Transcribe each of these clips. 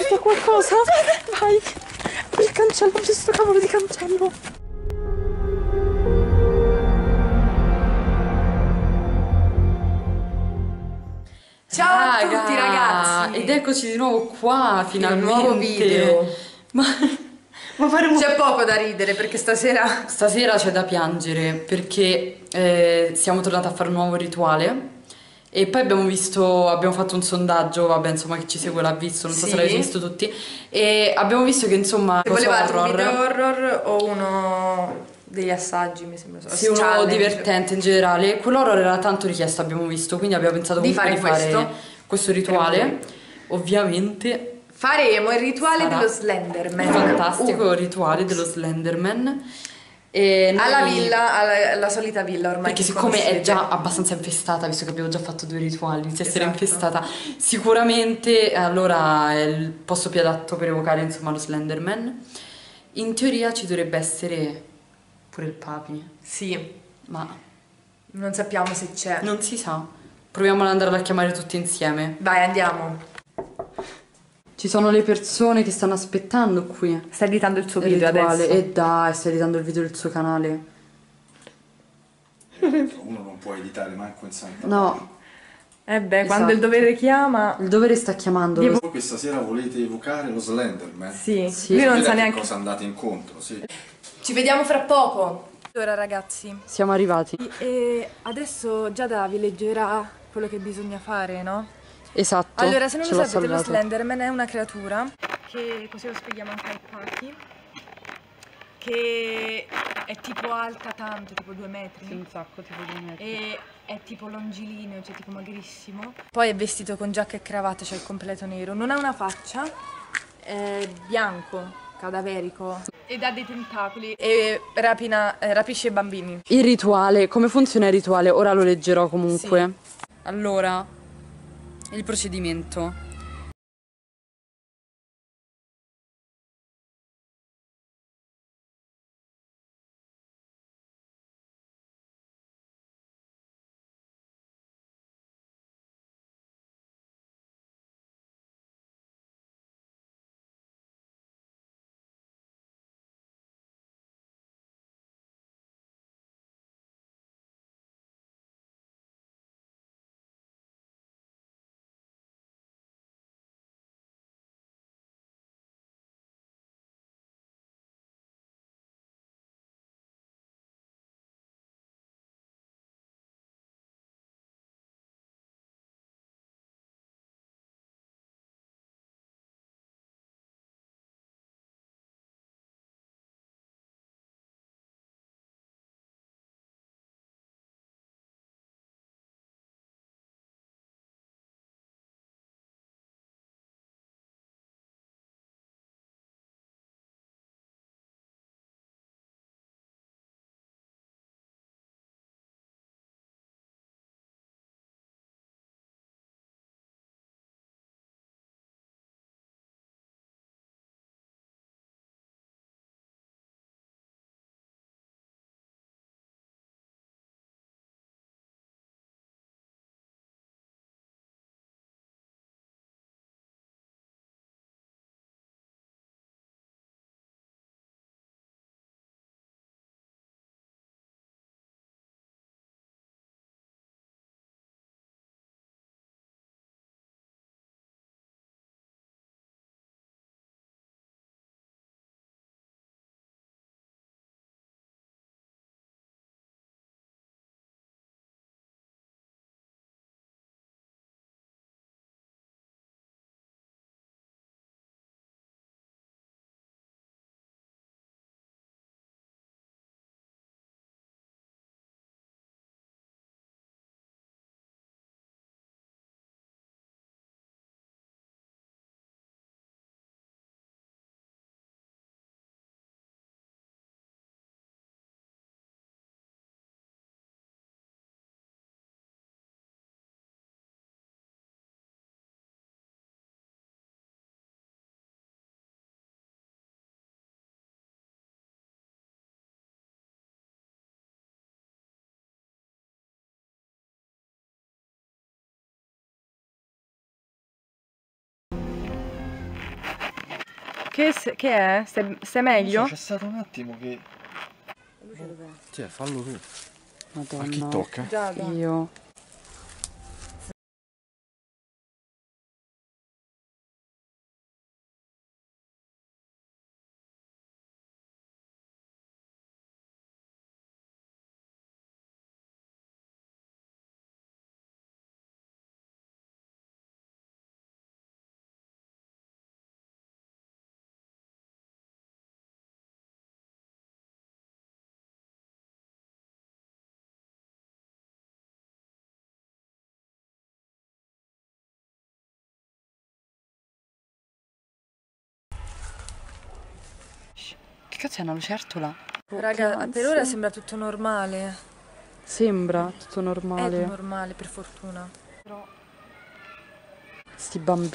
Aspetta qualcosa. Vai. Apri il cancello, ho visto cavolo di cancello. Ciao a tutti ragazzi! Ed eccoci di nuovo qua, finalmente. Un nuovo video. Ma faremo... C'è poco da ridere perché stasera... Stasera c'è da piangere perché siamo tornati a fare un nuovo rituale e poi abbiamo fatto un sondaggio, vabbè insomma chi ci segue l'ha visto, non so se l'avete visto tutti, e abbiamo visto che insomma... Volevate un video horror o uno degli assaggi, mi sembra. Sì, uno divertente in generale. Quello horror era tanto richiesto, abbiamo visto, quindi abbiamo pensato Di comunque fare questo rituale. Ovviamente faremo il rituale sarà dello Slenderman. il fantastico rituale dello Slenderman. E noi... Alla villa, alla solita villa ormai. Perché siccome è già abbastanza infestata, visto che abbiamo già fatto 2 rituali, inizia a essere infestata, sicuramente allora è il posto più adatto per evocare insomma lo Slenderman. In teoria ci dovrebbe essere pure il papi. Sì, Ma non sappiamo se c'è. non si sa. Proviamo ad andare a chiamare tutti insieme. Vai, andiamo. Ci sono le persone che stanno aspettando qui. Sta editando il suo Il video rituale. adesso. E dai, sta editando il video del suo canale. Uno non può editare manco in santa. No. Quando il dovere chiama... Il dovere sta chiamando. Voi questa sera volete evocare lo Slenderman? Sì. Sì. Lui non sa Vedete neanche... cosa andate incontro, sì. Ci vediamo fra poco. Allora ragazzi, Siamo arrivati. e adesso Giada vi leggerà quello che bisogna fare, no? Esatto. Allora, se non ce lo l'ho sapete, lo salvato. Slenderman è una creatura che, così lo spieghiamo anche ai pacchi, che è tipo alta tanto, tipo 2 metri. Sì, un sacco, tipo 2 metri. E è tipo longilineo, cioè tipo magrissimo. Poi è vestito con giacca e cravatta, cioè il completo nero. Non ha una faccia, è bianco, cadaverico. Ed ha dei tentacoli e rapisce bambini. Il rituale, come funziona il rituale? Ora lo leggerò comunque. Sì. Allora, il procedimento. Che è? Stai meglio? C'è stato un attimo che... Cioè, fallo tu. Madonna. A chi tocca? Giada. Io. Che cazzo è una lucertola? Raga, per ora sembra tutto normale. Sembra tutto È normale. normale, per fortuna. Però... Sti bambini.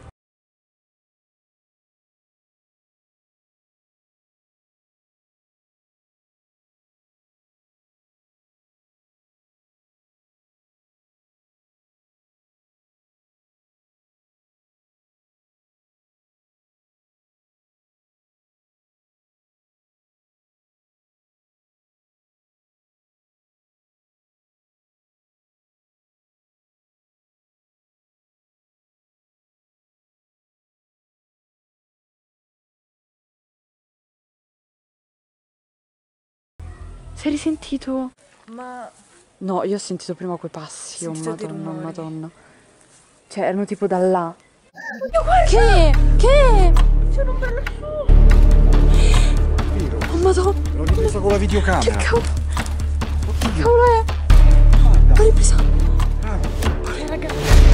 Sei risentito? Ma No, io ho sentito prima quei passi, oh Sentito dei madonna, rumori. madonna. Cioè, erano tipo da là. Che? Che? c'è un ombrello su. Vero? Oh madonna, L'ho ripresa con la videocamera. che cavolo, Oddio. che cavolo è? Guarda. L'ho ripresa. Brava. Raga,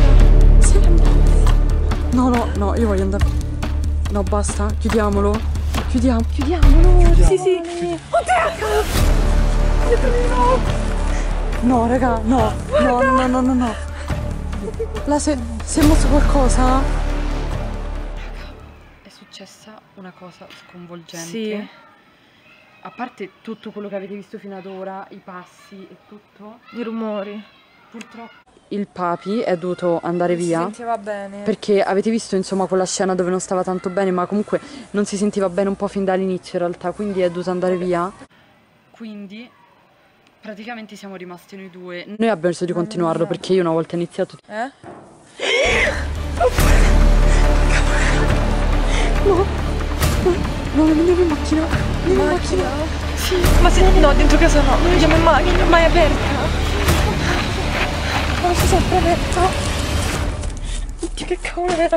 No, no, no, io voglio andare. No, basta, chiudiamolo. Chiudiamolo. sì, sì. Oddio! No, raga, no. No. Là si è mosso qualcosa? È successa una cosa sconvolgente. Sì. A parte tutto quello che avete visto fino ad ora, i passi e tutto, I rumori. purtroppo il papi è dovuto andare Non si via. sentiva bene. Perché avete visto insomma quella scena dove non stava tanto bene, ma comunque non si sentiva bene un po' fin dall'inizio in realtà, quindi è dovuto andare via. Quindi praticamente siamo rimasti noi due. Noi abbiamo deciso di continuarlo perché io una volta iniziato... Eh? No, andiamo in macchina. Andiamo in macchina. Sì. Ma se no, dentro casa no. Andiamo in macchina, ma è aperta. Ma si è sempre aperta. Oddio, che cavolo era?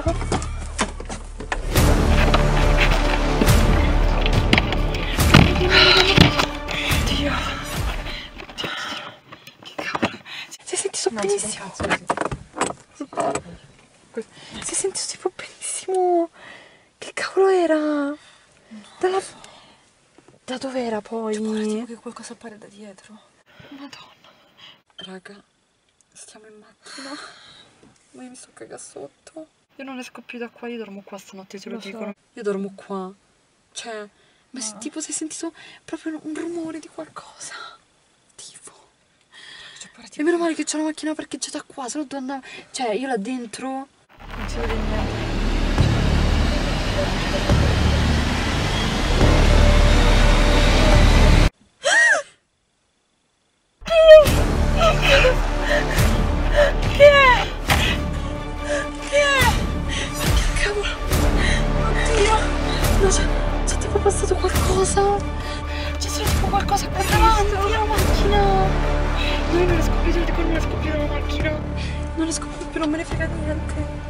Oddio. Che cavolo. Si è sentito benissimo. Si è sentito tipo benissimo. Che cavolo era? Da dove era poi? Tipo che qualcosa appare da dietro. Madonna. Raga, stiamo in macchina. Ma io mi sto cagando sotto. Io non esco più da qua, io dormo qua stanotte, te lo dicono. Io dormo qua. Cioè, ma tipo si è sentito proprio un rumore di qualcosa. Tipo. E meno male che c'è una macchina parcheggiata qua, se no devo andare... Cioè, io là dentro... Non si vede niente. Chi è? Chi è? Che cavolo? Oddio! No, c'è tipo passato qualcosa! C'è tipo qualcosa qua davanti alla macchina! No, io non riesco più, non riesco più dalla macchina! Non riesco più, non me ne frega niente!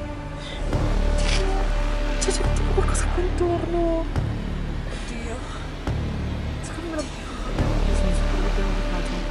C'è tipo qualcosa qua intorno! Oddio. Secondo me l'abbiamo beccato.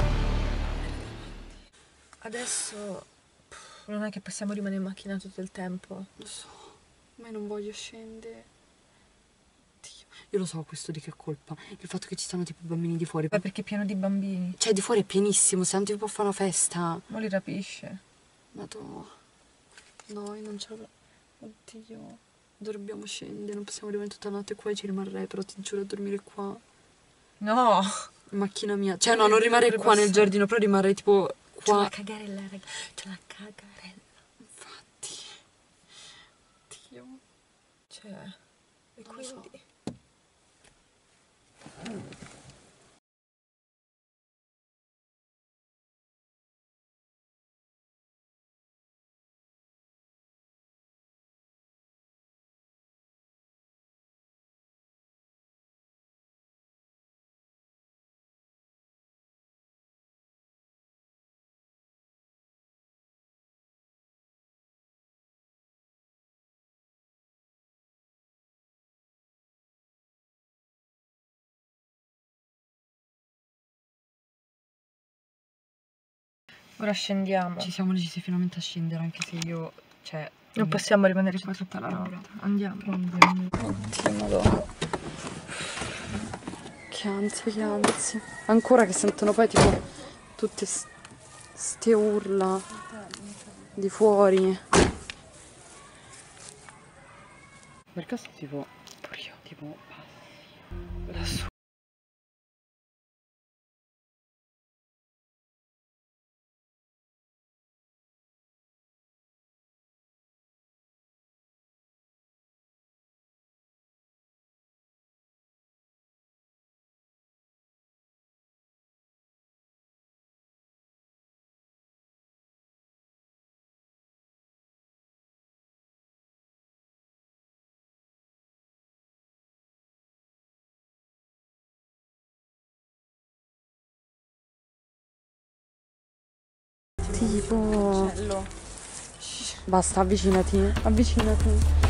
Adesso non è che possiamo rimanere in macchina tutto il tempo. Lo so, ma io non voglio scendere. Dio. Io lo so questo di che colpa. Il fatto che ci stanno tipo bambini di fuori. Ma perché è pieno di bambini? Cioè di fuori è pienissimo, se non ti può fare una festa. Non li rapisce. Madonna. No, io non ce la... Oddio. Dobbiamo scendere, non possiamo rimanere tutta la notte qua e ci rimarrei, però ti giuro a dormire qua. No! In macchina mia. Cioè no, non rimarrei qua nel giardino, però rimarrei tipo C'è qua. la cagarella, raga. C'è la cagarella. Infatti. Dio. C'è. E quindi... Ora scendiamo. Ci siamo decisi finalmente a scendere, anche se io, cioè... Non possiamo rimanere qua tutta la notte. Andiamo. Oddio, madonna. Che ansia, che ansia. Ancora che sentono poi tipo tutte ste urla di fuori. Per caso tipo... Pure io. Tipo... Lassù. Tipo... Basta, avvicinati, avvicinati.